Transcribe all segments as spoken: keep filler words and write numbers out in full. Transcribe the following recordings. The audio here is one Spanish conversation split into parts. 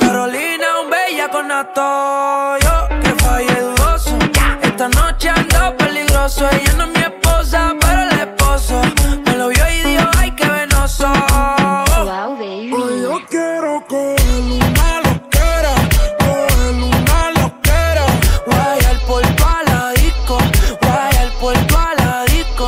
Carolina, un bella con nato. Yo que fallé dudoso. Esta noche ando peligroso. Ella no es mi esposa, pero el esposo me lo vio y dijo, ay, qué venoso. Wow, baby. Hoy yo quiero coger una loquera, coger una loquera. Guayar por toda la disco, guayar por toda la disco.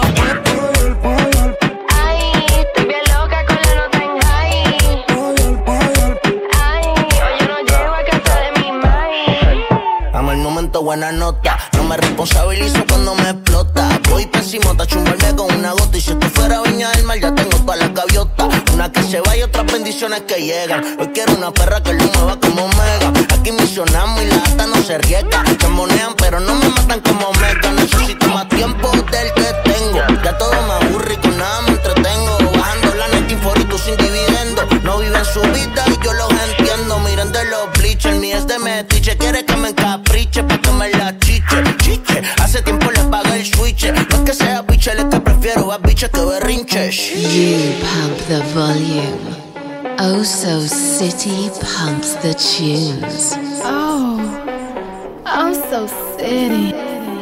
Ay, estoy bien loca con la nota en high. Ay, hoy yo no llego a casa de mi mai. Amo el momento, buena nota. No me responsabilizo cuando me explota. Voy pésimo, ta chumbarme con una gota. Y si esto fuera Viña del Mar, ya tengo todas las gaviotas. Una que se va y otras bendiciones que llegan. Hoy quiero una perra que lo mueva como Mega. Aquí misionamos y la ata no se riega. Chambonean pero no me matan como Mega. Necesito más tiempo del que tengo. Ya todo me aburre y con nada me entretengo. Bajando la net info y tú sin dividendo. No viven su vida y yo los entiendo. Miren de los bleachers, ni es de metiche. Quiere que me encapriche pa' que me la chiche. Chiche, hace tiempo le pagué el switch. No es que sea biche, es que prefiero a biche que berrinche. You pump the volume. Oso City pumps the tunes. Oh, Oso City.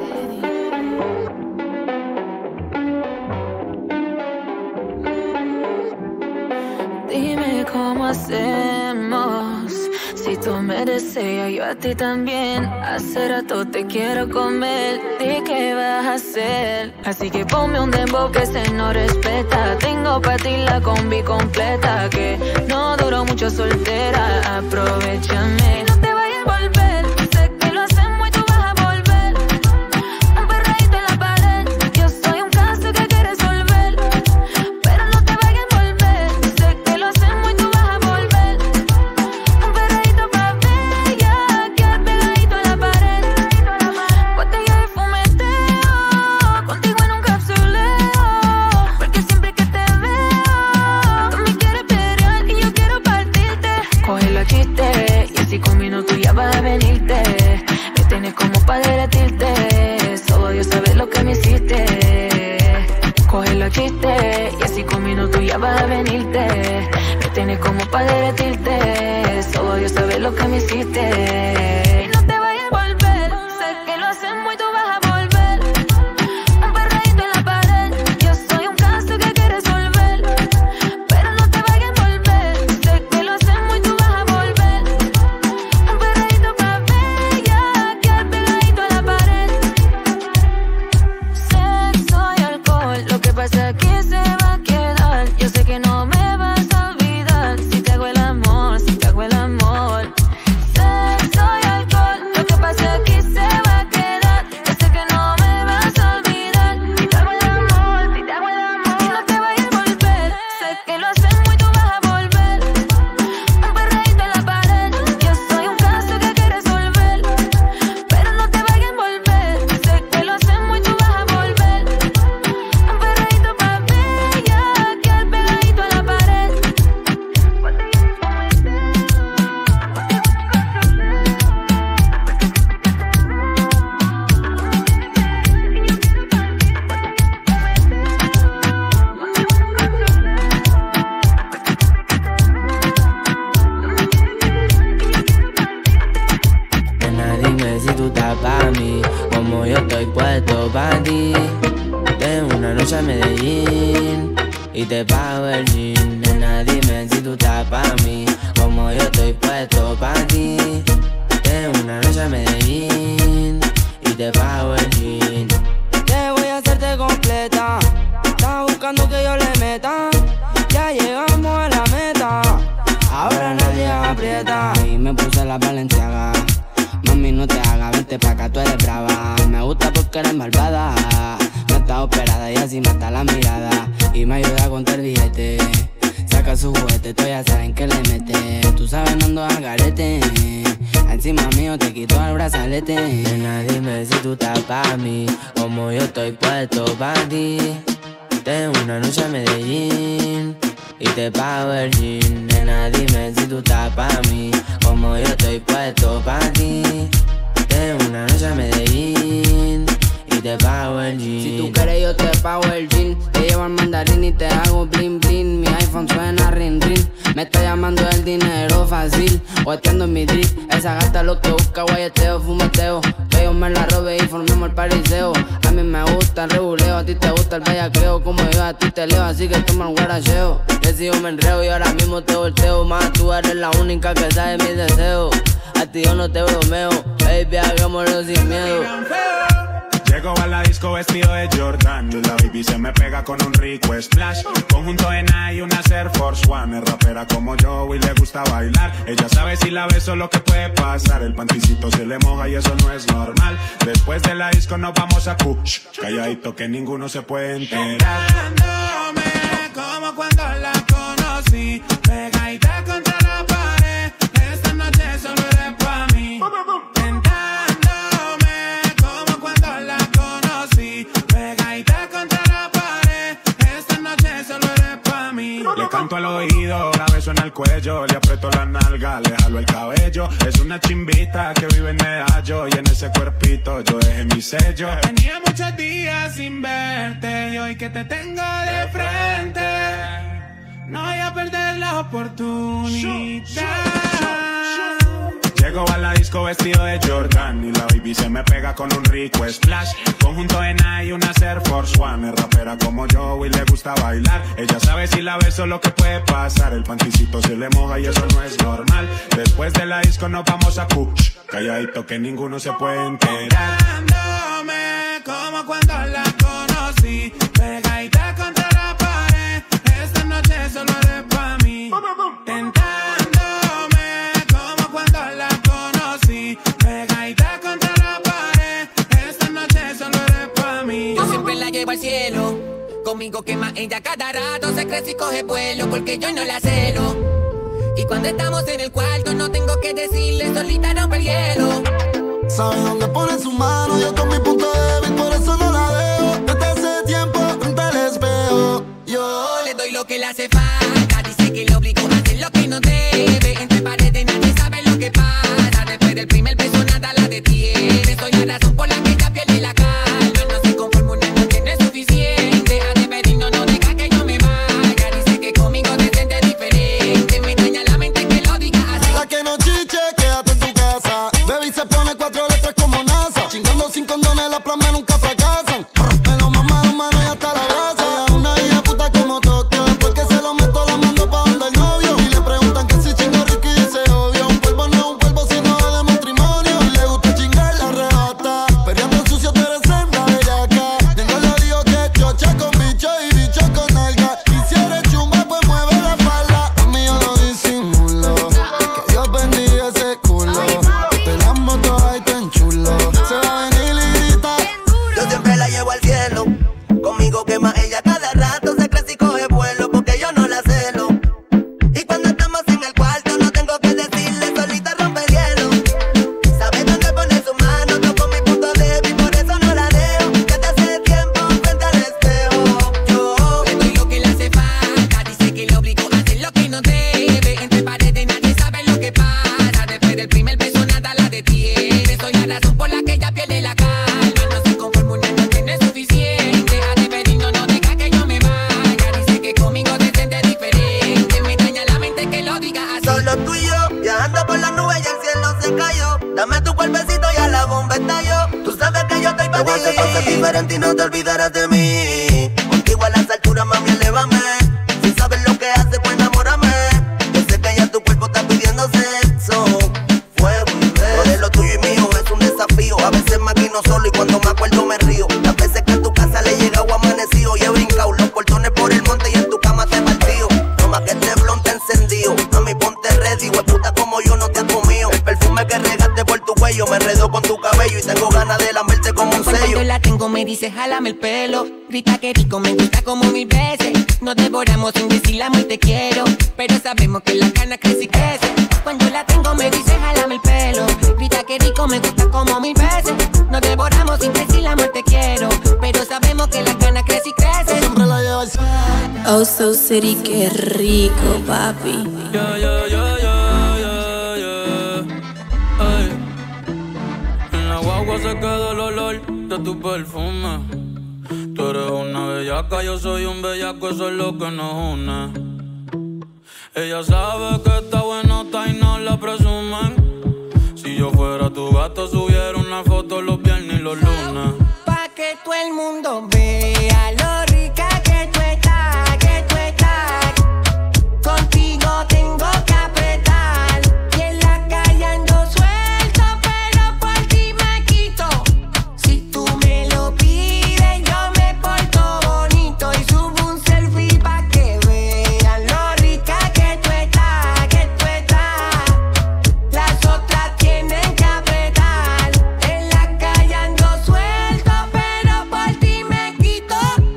Dime cómo hacemos. Si tú me deseas, yo a ti también. Hace rato te quiero comer. Di qué vas a hacer. Así que ponme un dembow que se no respeta. Tengo pa' ti la combi completa. Que no duró mucho soltera. Aprovechame. No te vayas a volver. Sé que lo hacemos y tú vas a volver. Un perreíto en la pared. Yo soy un caso que quieres resolver. Pero no te vayas a volver. Sé que lo hacemos y tú vas a volver. Un perreíto pa' bella. Quedar pegadito en la pared. Botella de fumeteo. Contigo en un capsuleo. Porque siempre que te veo, tú me quieres pelear y yo quiero partirte. Coge la chiste y así con minutos ya vas a venirte. Me tienes como pa' derretirte. Solo Dios sabe lo que me hiciste. Coge la chiste y así con minutos ya vas a venirte. Me tienes como pa' derretirte. Solo Dios sabe lo que me hiciste. Y no te vayas a volver. Sé que lo hacemos y tú vas a volver. Un perreíto en la pared. Yo soy un caso que quieres resolver. Pero no te vayas a volver. Sé que lo hacemos y tú vas a volver. Un perreíto pa' bella. Quedar pegadito a la pared. Sexo y alcohol. Lo que pasa aquí se va a quedar. Yo sé que no me vas a olvidar. Si te hago el amor, si te hago el amor. Sexo y alcohol. Lo que pasa aquí se va a quedar. Yo sé que no me vas a olvidar. Si te hago el amor, si te hago el amor. Y no te vayas a volver. Sé que lo hacemos y tú vas a volver. Un perreíto en la pared. Yo soy un caso que quieres resolver. Pero no te vayas a volver. Sé que lo hacemos y tú vas a volver. Un perreíto pa' bella. Quedar pegadito a la pared. Nena, dime si tú estás pa' mí, como yo estoy puesto pa' ti. Tengo una noche a Medellín y te pago el jean. Nena, dime si tú estás pa' mí, como yo estoy puesto pa' ti. Tengo una noche a Medellín y te pago el jean. Te voy a hacerte completa. Estás buscando que yo le meta. Ya llegamos a la meta. Ahora nadie aprieta. Y me puse la Balenciaga. Mami, no te hagas, vente pa' acá, tú eres brava. Me gusta porque eres malvada. No estás operada y así mata la mirada. Y me ayuda a contar billete. Saca su juguete, tú ya saben que le mete. Tú sabes, no ando al garete. Encima mío te quito el brazalete. Nena, dime si tú estás pa' mí, como yo estoy puesto pa' ti. Tengo una noche a Medellín y te pago el jean. Nena, dime si tú estás pa' mí, como yo estoy puesto pa' ti. Tengo una noche a Medellín y te pago el jean. Si tú quieres yo te pago el jean. Te llevo al mandarín y te hago bling bling. Mi iPhone suena ring ring. Me está llamando el dinero fácil. Guateando en mi drip, esa gata lo que busca, guayeteo, fumeteo. Que yo me la robe y formemos el pariseo. A mí me gusta el reguleo, a ti te gusta el bellaqueo. Como yo a ti te leo, así que toma el guaracheo. Que si yo me enreo y ahora mismo te volteo. Más tú eres la única que sabe mis deseos. A ti yo no te bromeo, baby, hagámoslo sin miedo. Llego a la disco vestido de Jordan y la baby se me pega con un rico splash. Conjunto de Nike y una Air Force One. Es rapera como yo y le gusta bailar. Ella sabe si la beso lo que puede pasar. El panticito se le moja y eso no es normal. Después de la disco nos vamos a Kush. Calladito que ninguno se puede enterar. Como cuando la conocí, pegadita contra la pared. Esta noche solo eres pa' mí. Le canto al oído, la beso en el cuello, le aprieto la nalga, le jalo el cabello. Es una chimbita que vive en Medallo y en ese cuerpito yo dejé mi sello. Tenía muchos días sin verte y hoy que te tengo de frente no voy a perder la oportunidad. Llego a la disco vestido de Jordan y la baby se me pega con un rico splash. Conjunto de Nike y una Air Force One. Es rapera como yo y le gusta bailar. Ella sabe si la beso lo que puede pasar. El panticito se le moja y eso no es normal. Después de la disco nos vamos a Kush. Calladito que ninguno se puede enterar. Como cuando la conocí, pegadita contra la pared. Esta noche solo eres pa' mí. Tentándome como cuando la conocí, pegadita contra la pared. Esta noche solo eres pa' mí. Yo siempre la llevo al cielo. Conmigo quema ella cada rato, se crece y coge vuelo porque yo no la celo. Y cuando estamos en el cuarto no tengo que decirle, solita rompe el hielo. Sabe dónde pone su mano, yo con mi punto débil, por eso no la dejo. Desde hace tiempo frente al espejo, yo le doy lo que le hace falta. Dice que le obligo a hacer lo que no debe. Entre paredes nadie sabe lo que pasa. Después del primer beso nada la detiene. Soy la razón por la que ella pierde la calma. No se conforma una noche, no es suficiente. A despedir no, no deja que yo me vaya. Dice que conmigo se siente diferente. Me daña la mente que lo diga así. la que no chiche, quédate en tu casa. Baby se pone cuatro letras como NASA. Chingando sin condones, las plamas nunca fracasan. Me lo mamaron, mano, y hasta la grasa. Ella una hija puta como Tokio. Después que se lo meto, la mando pa' donde el novio. Y le preguntan que si chingo rico y dice obvio. Un polvo no es un polvo, sino de matrimonio. Y le gusta chingar la arrebata. Peleando sucio, tú eres senda bellaca. Tengo lo digo que chocha con bicho y bicho con nalga. Y si eres chumba, pues mueve la falda. A mí yo lo disimulo. Que Dios bendiga ese culo. Te la moto ahí tan chulo. Se va a venir y grita. Yo siempre la llevo al cielo. Conmigo quema ella cada rato, se crece y coge vuelo porque yo no la celo. Y cuando estamos en el cuarto no tengo que decirle, solita rompe el hielo. Sabe dónde pone su mano, toco mi punto débil, por eso no la dejo. Desde hace tiempo frente al espejo, yo le doy lo que le hace falta. Dice que le obligo a hacer lo que no debe. Entre paredes nadie sabe lo que pasa. Después del primer beso nada la detiene. Soy la razón por la que ella pierde la calma. No se conforma una noche, no es suficiente. A despedir no, no deja que yo me vaya. Dice que conmigo se siente diferente. Me daña la mente que lo diga así. solo tú y yo, viajando por las nubes y el cielo se cayó. Dame tu cuerpecito y a la bomba estalló. Tú sabes que yo estoy para ti. Te voy a hacer cosas diferentes y no te olvidarás de mí. Contigo a las alturas, mami, elévame. Si sabes lo que haces, pues enamórame. Yo sé que ya tu cuerpo está pidiendo sexo. Fuego y beso. De lo tuyo y mío es un desafío. A veces maquino solo y cuando me acuerdo me río. Las veces que a tu casa le he llegado amanecido y he brincado los portones por el monte y en tu cama te he partido. No más que este blon te encendido. Mami, ponte ready, hueputa como yo no te has comido. El perfume que regaste por tu cuello me enredó con tu cabello y tengo ganas de lamberte como un sello. Cuando la tengo me dice jálame el pelo. Grita que rico, me gusta como mil veces. Nos devoramos sin decir amor te quiero. Pero sabemos que la cana crece y crece. Cuando la tengo me dice jálame el pelo. Grita que rico, me gusta como mil veces. Nos devoramos sin decir amor te quiero. Pero sabemos que la cana crece y crece. Siempre la llevo al Oh, so city, qué rico, papi. Yeah, yeah, yeah, yeah, yeah, yeah. Ay. En la guagua se queda el olor de tu perfume. Tú eres una bellaca, yo soy un bellaco, eso es lo que nos une. Ella sabe que está bueno nota y no la presumen. Si yo fuera tu gato, subiera una foto los viernes y los lunes. Pa' que todo el mundo vea lo rica que tú estás, que tú estás. Contigo tengo que apretar. Y en la calle ando suelto, pero por ti me quito. Si tú me lo pides, yo me porto bonito. Y subo un selfie pa' que vean lo rica que tú estás, que tú estás. Las otras tienen que apretar. En la calle ando suelto, pero por ti me quito.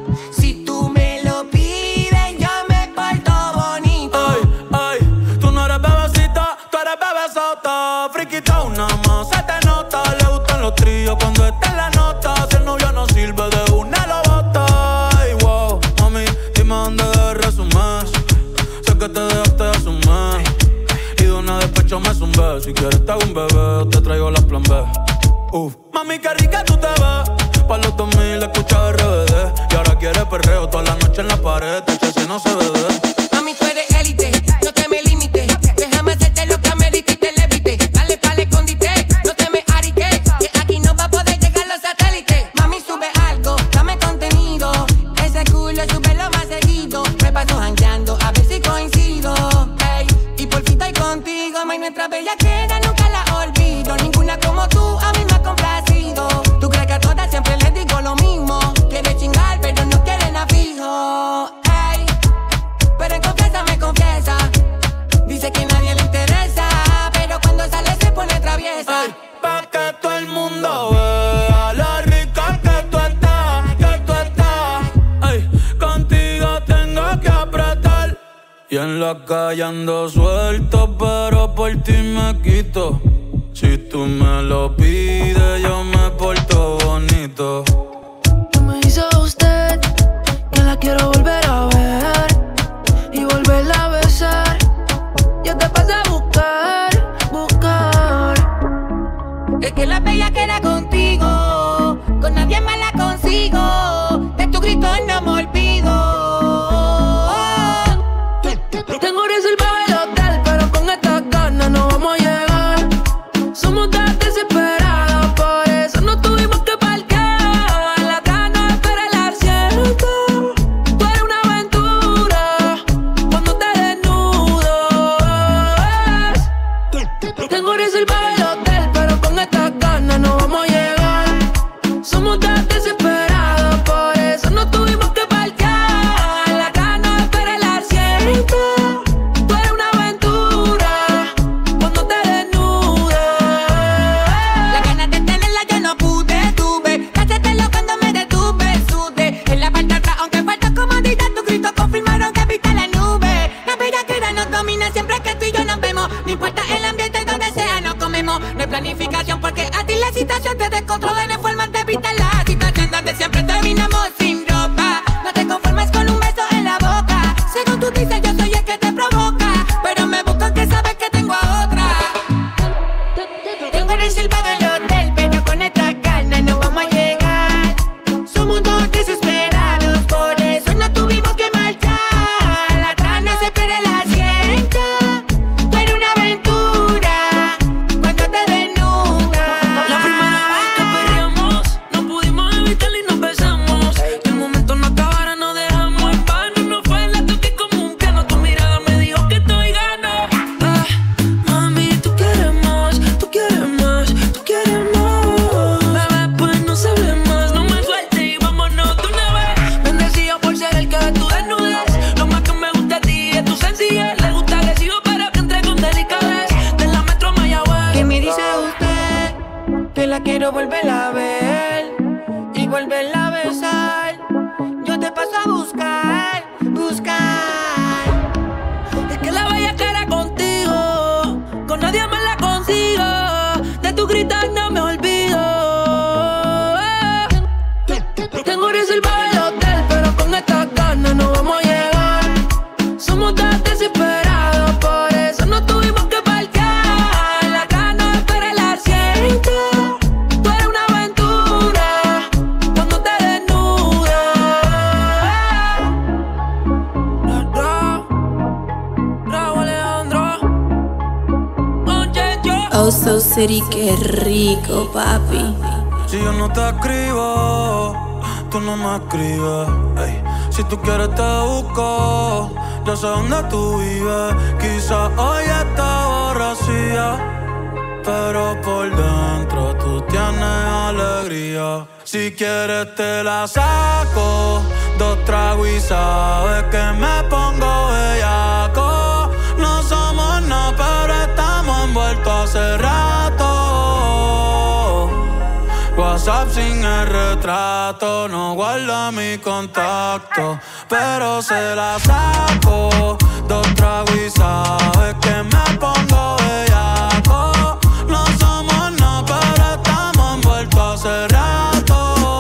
Si tú me lo pides, yo me porto bonito. Ay, ay, tú no eres bebecita, tú eres bebesota. Friquita, una más se te nota. Le gustan los tríos cuando está en la nota. Si el novio no sirve, de una lo bota. Ay, wow, mami, dime dónde debes resumir. Sé que te dejaste de asumir. Y de una despecho me zumbé. Si quieres te hago un bebé o te traigo las plan B. Uf, mami, qué rica tú te ves. Pa' los dos mil escucha R B D. Y ahora quieres perreo toda la noche en la pared. Te si no se ve. Mami, tú eres élite, no te me limites. Déjame hacerte lo que amerite y te levite. Dale pa'l escondite, no te me ariques. Que aquí no va a poder llegar los satélites. Mami, sube algo, dame contenido. Ese culo sube lo más seguido. Me paso jangueando, a ver si coincido. Ey, y por fin estoy contigo. Mami, nuestra bella queda, nunca la olvido. Ninguna como tú, a mí me ha complacido. Tú crees que a todas siempre les digo lo mismo. Quieren chingar, pero no quieren a fijo. Ey, pero en confianza me confiesa. Dice que nadie le interesa, pero cuando sale se pone traviesa. Ay, pa' que todo el mundo vea lo rica que tú estás, que tú estás. Ay, contigo tengo que apretar. Y en la calle ando suelto, pero por ti me quito. Si tú me lo pides, yo me porto bonito. ¿Qué me hizo usted? Que la quiero volver a ver y volverla a besar. Yo te paso a buscar, buscar. Es que la bella queda contigo, con nadie más la consigo. De tu grito no me olvido. Tengo reservado el hotel, pero con esta ganas no vamos a llegar. Somos tan desesperados, por eso no tuvimos que parquear. La gana espera el asiento. Tú eres una aventura cuando te desnudas. Tengo reservado el hotel, pero con esta ganas no vamos a llegar. Somos tan desesperados, por eso no tuvimos que parquear. La gana espera el asiento. Tú eres una aventura cuando te desnudas. La ganas de tenerla yo no pude, tuve que hacértelo cuando me detuve, sudé. En la parte de atrás, aunque falta comodidad, tus gritos confirmaron que viste la nube. La bella queda nos domina siempre que tú y yo nos vemos. No importa el ambiente donde sea, nos comemos. No hay planificación porque a ti la situación te descontrola. No hay forma de evitar la situación donde siempre terminamos sin ropa. No te conformes con un beso en la boca. Según tú dices, yo soy el que te provoca, pero me busco que sabes que tengo a otra. Tengo reservado el hotel, pero con esta carne no vamos a llegar. Somos dos desesperados, por eso no tuvimos que marchar. La trana se espera el asiento. Tú eres una aventura cuando te desnudas. La primera vez que perreamos, no pudimos evitarlo y nos besamos. Que el momento no acabara, nos dejamos en vano. No fue la toque como un piano. Tu mirada me dijo que estoy gano. Ah, mami, tú quieres más, tú quieres más, tú quieres más. Bebé, pues no se hable más, no me sueltes y vámonos de una vez. Bendecido por ser el que de tu desnudez. Lo más que me gusta a ti es tu sencillez. Le gusta agresivo, pero que entre con delicadez. De la metro a Mayagüez. ¿Qué me dice usted? Que la quiero volver a ver y volverla a besar. Yo te paso a buscar, buscar. Es que la bella cara contigo, con nadie más la consigo. De tu gritar no me olvido. Tengo reservado el hotel, pero con esta ganas no vamos a llegar. Somos tan desesperados, por eso no tuvimos que parquear. La gana espera el asiento. Tú eres una aventura cuando te desnudas. Ra, Ra, Ra, Alejandro. So City, qué rico, papi. Si yo no te escribo, tú no me escribes. Ey. Si tú quieres te busco, yo sé dónde tú vives. Quizás hoy está borracía, pero por dentro tú tienes alegría. Si quieres te la saco, dos tragos y sabes que me pongo bellaco. No somos nada, pero estamos envueltos hace rato. WhatsApp sin el retrato, no guarda mi contacto, pero se la saco, dos tragos y sabes que me pongo bellaco. No somos nada, pero estamos envueltos hace rato.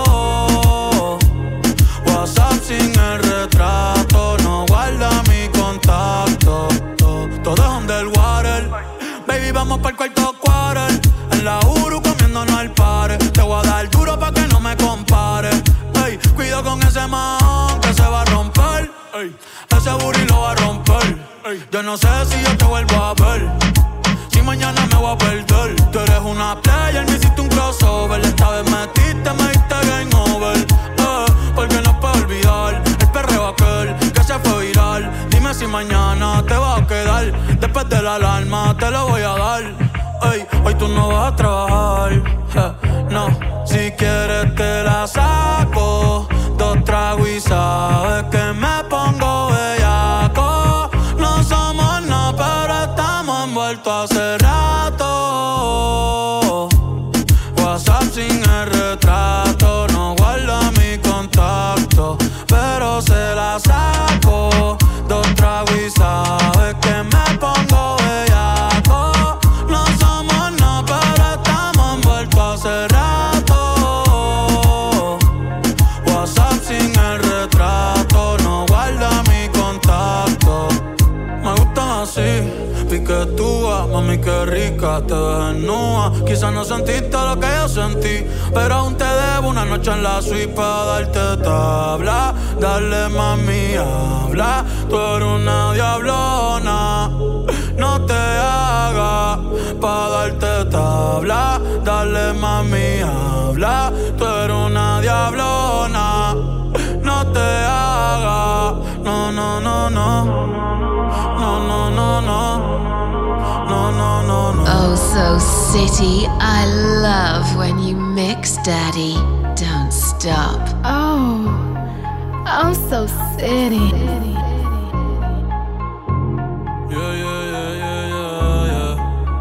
WhatsApp sin el retrato, no guarda mi contacto. Todo es underwater, baby, vamos pa'l cuarto quarter. En la Uru comiéndonos al pare. Te voy a dar duro pa' que no me compare. Ey, cuido con ese man que se va a romper. Ey, ese booty lo va a romper. Ey, yo no sé si yo te vuelvo a ver, si mañana me voy a perder. Tú eres una player, me hiciste un crossover. Esta vez metiste, me diste game over. Eh, porque no puedo olvidar el perreo aquel que se fue viral. Dime si mañana te vas a quedar. Después de la alarma te lo voy a dar. Ey, hoy tú no vas a trabajar, eh, no. Si quieres te la saco, dos tragos y sabes que me pongo bellaco. No somos nada, pero estamos envueltos hace rato. WhatsApp sin el retrato, no guarda mi contacto, pero se la saco, dos tragos y sabes que me pongo bellaco. No somos nada, pero estamos envueltos hace rato. WhatsApp sin el retrato, no guarda mi contacto. Me gustan así, piquetúa, mami qué rica, te ves desnuda. Quizás no sentiste lo que yo sentí, pero aún te debo una noche en la suite pa' darte tabla. Dale mami, habla, tú eres una diablona. No te hagas pa' darte tabla. Dale mami, habla, tú eres una diablona. No te hagas, no, no, no, no. No, no, no, no. No, no, no, no. Oh, So City, I love when you mix, Daddy. Don't stop. Oh, oh, So City. Yeah, yeah, yeah, yeah, yeah, yeah.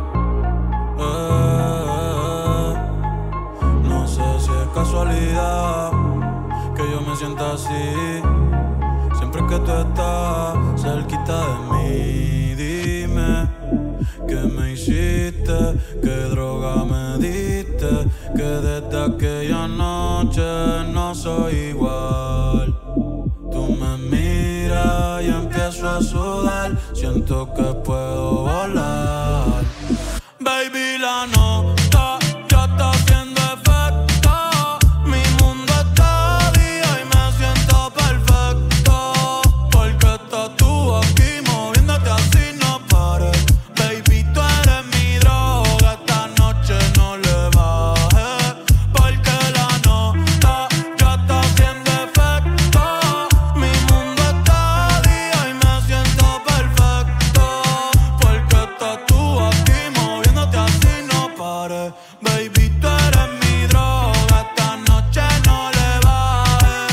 Eh, no sé si es casualidad que yo me sienta así. Siempre que tú estás cerquita de mí, dime qué me hiciste, qué droga me diste, que desde aquella noche no soy igual. Tú me miras y empiezo a sudar, siento que puedo volar. Baby, la nota ya está haciendo efecto. Mi mundo está día y me siento perfecto, porque estás tú aquí moviéndote así, no pares. Baby, tú eres mi droga, esta noche no le bajes, porque la nota ya está haciendo efecto. Mi mundo está día y me siento perfecto, porque estás tú aquí moviéndote así, no pares. Baby, tú eres mi droga, esta noche no le bajes.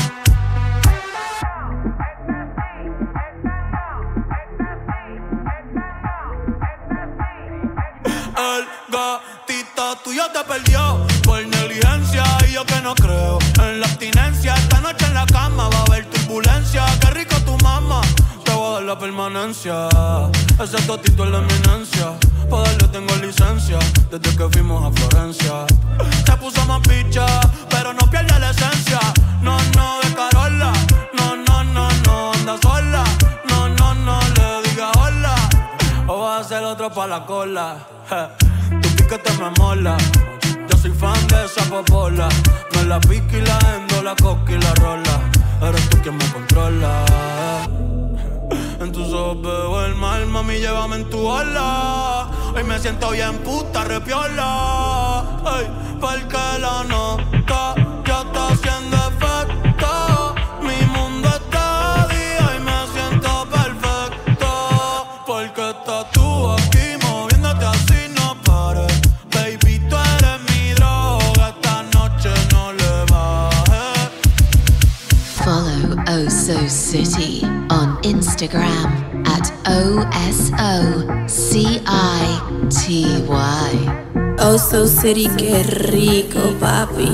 El gatito tuyo te perdió por negligencia y yo que no creo en la abstinencia. Esta noche en la cama va a haber turbulencia. Qué rico tu mamá, te voy a dar la permanencia. Ese totito es la eminencia, pa' darle tengo licencia desde que fuimos a Florencia. Se puso más picha, pero no pierde la esencia. No, no, de Carola. No, no, no, no, anda sola. No, no, no, le diga hola, o vas a hacer otro pa' la cola. Je, tu piquete me mola, yo soy fan de esa popola. Me la pica y la endo, la coca y la rola. Eres tú quien me controla. En tus ojos veo el mal, mami, llévame en tu ola. Hoy me siento bien puta, repiola. Ey, porque la nota ya está haciendo efecto. Mi mundo está de día y me siento perfecto. Porque estás tú aquí moviéndote así, no pares. Baby, tú eres mi droga, esta noche no le bajes. Follow Oso City on Instagram at O S O C I T Y. Oso City, qué rico, papi.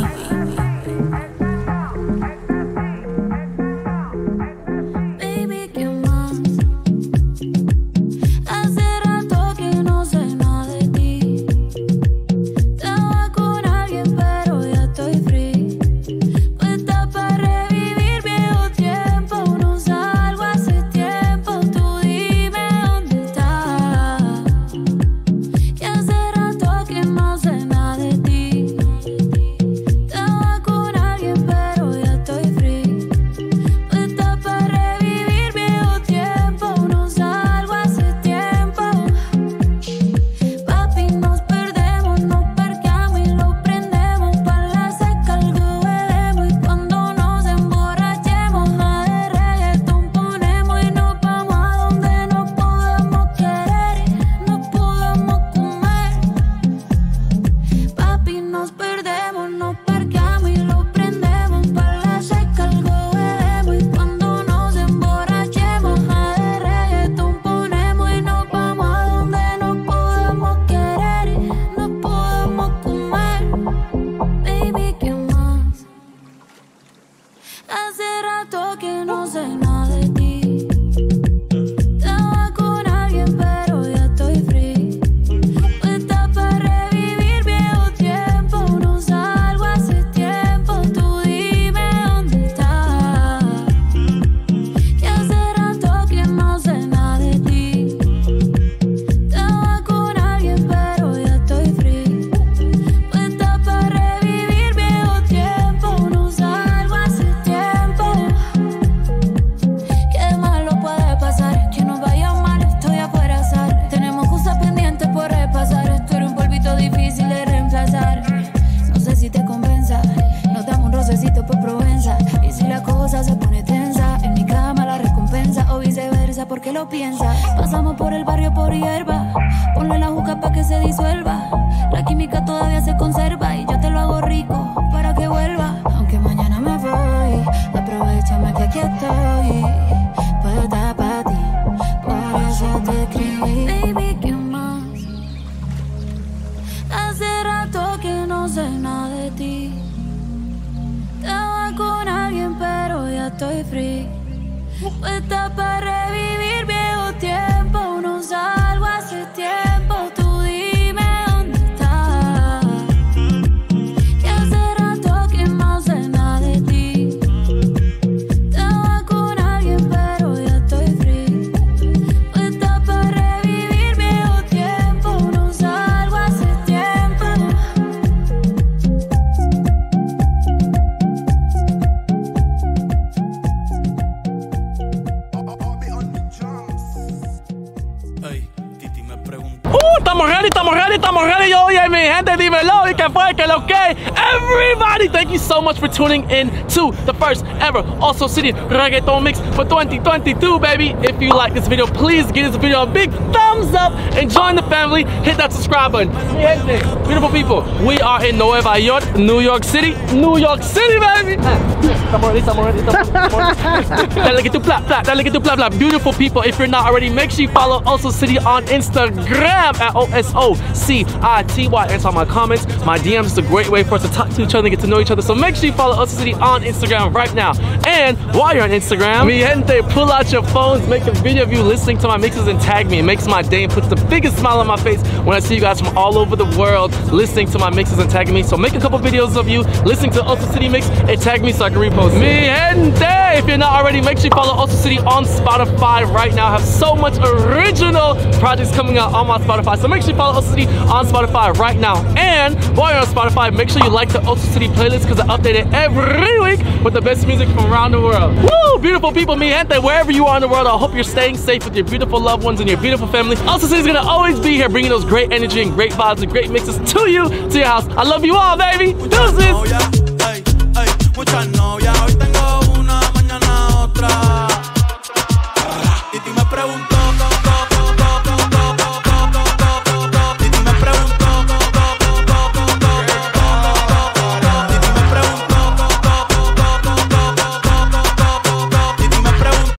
Baby, ¿qué más? Hace rato que no sé nada de ti. Estaba con alguien, pero ya estoy free. Puesta para revivir viejo tiempo. No salgo hace tiempo. Tú dime dónde estás. Que hace rato que no sé nada de ti. Estaba con alguien, pero ya estoy free. Puesta para revivir viejo tiempo. No salgo hace tiempo. Papi, nos perdemos, nos parqueamos y lo prendemos. Pa' la seca algo bebemos. Y cuando nos emborrachemos, nada de reggaetón ponemos. Y nos vamos a donde nos podamos querer y nos podamos comer. Papi, nos perdemos, nos parqueamos y lo prendemos. Pa' la seca algo bebemos. Y cuando nos emborrachemos, nada de reggaetón ponemos. Y nos vamos a donde nos podamos querer y nos podamos comer. Baby, ¿qué más? Hace rato que no sé nada de ti. Estaba con alguien, pero ya estoy free. Puesta para revivir viejo tiempo. No salgo hace tiempo. Tú dime dónde estás. Que hace rato que no sé nada de ti. Estaba con alguien, pero ya estoy free. Puesta para revivir viejo tiempo. No salgo hace tiempo. Qué malo puede pasar, que nos vaya mal, estoy afuera azar. Tenemos cosas pendientes por repasar. Esto era un polvito difícil de reemplazar. No sé si te convenza, nos damos un rocecito por Provenza. Y si la cosa se pone tensa, en mi cama la recompensa. O viceversa, porque lo piensa. Pasamos por el barrio por hierba. Ponle la juca pa' que se disuelva. La química todavía se conserva. Y yo te lo hago rico para que vuelva. Aunque mañana me voy, aprovechame que aquí estoy. Puesta pa' ti, por eso te escribí. Baby, ¿qué más? Hace rato que no sé nada de ti. Estaba con alguien, pero ya estoy free. Puesta para revivir viejo tiempo. No salgo hace tiempo. Tú dime dónde estás. Que hace rato que no sé nada de ti. Estaba con alguien, pero ya estoy free. Puesta para revivir viejo tiempo. No salgo hace tiempo. Ey, Titi me preguntó. Uh, estamos ready, estamos ready, estamos ready. Oye, mi gente, dímelo. ¿Y qué fue? ¿Qué lo que? Everybody, thank you so much for tuning in to the first ever Oso City Reggaeton Mix for twenty twenty-two, baby. If you like this video, please give this video a big thumbs up and join the family. Hit that subscribe button. Mi gente, beautiful people, we are in Nueva York, New York City, New York City, baby. Estamos ready, estamos ready, estamos ready. Dale que tu plap, plap, dale que tu plap, plap. Beautiful people, if you're not already, make sure you follow Oso City on Instagram at O S O C I T Y. Answer all my comments, my D Ms. It's a great way for us to talk to each other and get to know each other. So make sure you follow Oso City on Instagram right now. And while you're on Instagram, mi gente, pull out your phones, make a video of you listening to my mixes and tag me. It makes my day and puts the biggest smile on my face when I see you guys from all over the world listening to my mixes and tagging me. So make a couple videos of you listening to Oso City Mix and tag me so I can repost it. Mi gente, if you're not already, make sure you follow Oso City on Spotify right now. I have so much original projects coming out on my Spotify. So make sure you follow Oso City on Spotify right now. And while you're on Spotify, make sure you like the Oso City playlist because I update it every week with the best music from around the world. Woo! Beautiful people, mi gente, wherever you are in the world, I hope you're staying safe with your beautiful loved ones and your beautiful family. Oso City is gonna always be here bringing those great energy and great vibes and great mixes to you, to your house. I love you all, baby. Deuces! Ey, ey, muchas novias, hoy tengo una, mañana otra. Titi me preguntó